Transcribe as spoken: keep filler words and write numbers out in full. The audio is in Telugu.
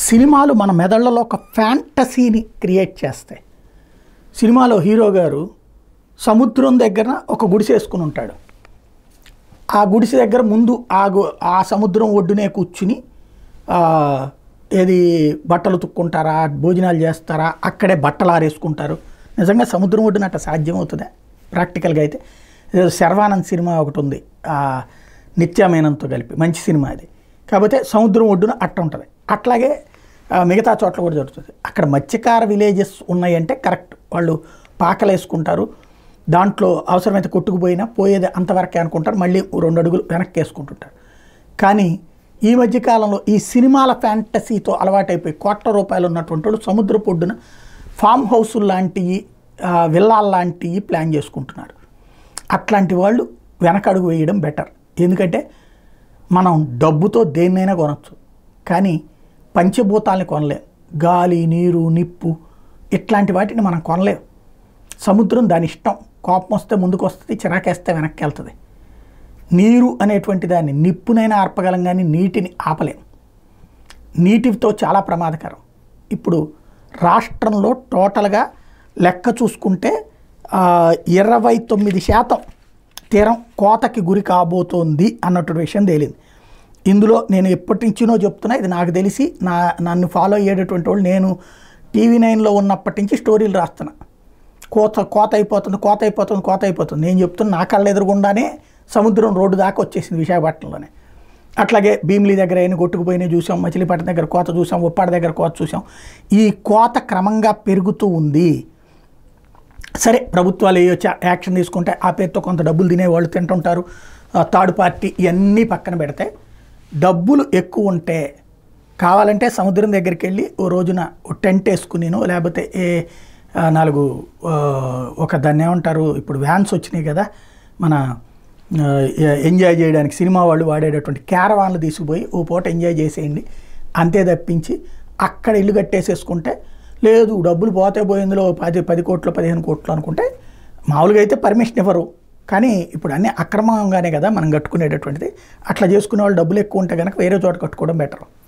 సినిమాలు మన మెదళ్లలో ఒక ఫ్యాంటసీని క్రియేట్ చేస్తాయి. సినిమాలో హీరో గారు సముద్రం దగ్గర ఒక గుడిసె వేసుకుని ఉంటాడు. ఆ గుడిసె దగ్గర ముందు ఆ ఆ సముద్రం ఒడ్డునే కూర్చుని ఏది బట్టలు తుక్కుంటారా, భోజనాలు చేస్తారా, అక్కడే బట్టలు ఆరేసుకుంటారు. నిజంగా సముద్రం ఒడ్డున అట్లా సాధ్యమవుతుందా? ప్రాక్టికల్గా అయితే శర్వానంద్ సినిమా ఒకటి ఉంది, నిత్యమేనంతో కలిపి, మంచి సినిమా అది. కాకపోతే సముద్రం ఒడ్డున అట్ట ఉంటుంది. అట్లాగే మిగతా చోట్ల కూడా జరుగుతుంది. అక్కడ మత్స్యకార విలేజెస్ ఉన్నాయంటే కరెక్ట్, వాళ్ళు పాకలు వేసుకుంటారు, దాంట్లో అవసరమైతే కొట్టుకుపోయినా పోయేది అంతవరకే అనుకుంటారు, మళ్ళీ రెండు అడుగులు వెనక్కి వేసుకుంటుంటారు. కానీ ఈ మధ్యకాలంలో ఈ సినిమాల ఫ్యాంటసీతో అలవాటైపోయి కోట్ల రూపాయలు ఉన్నటువంటి వాళ్ళు సముద్ర పొడ్డున ఫామ్ హౌసులు లాంటివి, విల్లాల్ లాంటివి ప్లాన్ చేసుకుంటున్నారు. అట్లాంటి వాళ్ళు వెనకడుగు వేయడం బెటర్. ఎందుకంటే మనం డబ్బుతో దేన్నైనా కొనవచ్చు, కానీ పంచభూతాలని కొనలేం. గాలి, నీరు, నిప్పు ఇట్లాంటి వాటిని మనం కొనలేం. సముద్రం దాని ఇష్టం, కోపం వస్తే ముందుకు వస్తుంది, చిరాకేస్తే వెనక్కి వెళ్తుంది. నీరు అనేటువంటి దాన్ని నిప్పునైనా ఆర్పగలం, కానీ నీటిని ఆపలేం. నీటితో చాలా ప్రమాదకరం. ఇప్పుడు రాష్ట్రంలో టోటల్గా లెక్క చూసుకుంటే ఇరవై తొమ్మిది శాతం తీరం కోతకి గురి కాబోతోంది అన్నటువంటి విషయం తేలింది. ఇందులో నేను ఎప్పటి నుంచినో చెప్తున్నా, ఇది నాకు తెలిసి నా నన్ను ఫాలో అయ్యేటటువంటి వాళ్ళు, నేను టీవీ నైన్లో ఉన్నప్పటి నుంచి స్టోరీలు రాస్తున్నా. కోత కోత అయిపోతుంది కోత అయిపోతుంది కోత అయిపోతుంది నేను చెప్తున్నా. నా కళ్ళ ఎదురుగుండానే సముద్రం రోడ్డు దాకా వచ్చేసింది విశాఖపట్నంలోనే. అట్లాగే భీమిలి దగ్గర అయినా కొట్టుకుపోయినా చూసాం, మచిలీపట్నం దగ్గర కోత చూసాం, ఉప్పాడ దగ్గర కోత చూసాం. ఈ కోత క్రమంగా పెరుగుతూ ఉంది. సరే, ప్రభుత్వాలు ఏ యాక్షన్ తీసుకుంటే ఆ పేరుతో కొంత డబ్బులు తినేవాళ్ళు తింటుంటారు, థర్డ్ పార్టీ, ఇవన్నీ పక్కన పెడితే డబ్బులు ఎక్కువ ఉంటే కావాలంటే సముద్రం దగ్గరికి వెళ్ళి ఓ రోజున టెంట్ వేసుకునేను, లేకపోతే ఏ నాలుగు ఒక దాన్ని ఏమంటారు, ఇప్పుడు వ్యాన్స్ వచ్చినాయి కదా మన ఎంజాయ్ చేయడానికి సినిమా వాళ్ళు వాడేటటువంటి క్యారవాన్లు తీసుకుపోయి ఓ పూట ఎంజాయ్ చేసేయండి, అంతే తప్పించి అక్కడ ఇల్లు కట్టేసేసుకుంటే లేదు డబ్బులు పోతే పోయిందిలో పది పది కోట్లు పదిహేను కోట్లు అనుకుంటే మామూలుగా అయితే పర్మిషన్ ఇవ్వరు. కానీ ఇప్పుడు అన్నీ అక్రమంగానే కదా మనం కట్టుకునేటటువంటిది. అట్లా చేసుకునే వాళ్ళు డబ్బులు ఎక్కువ ఉంటే కనుక వేరే చోట కట్టుకోవడం బెటర్.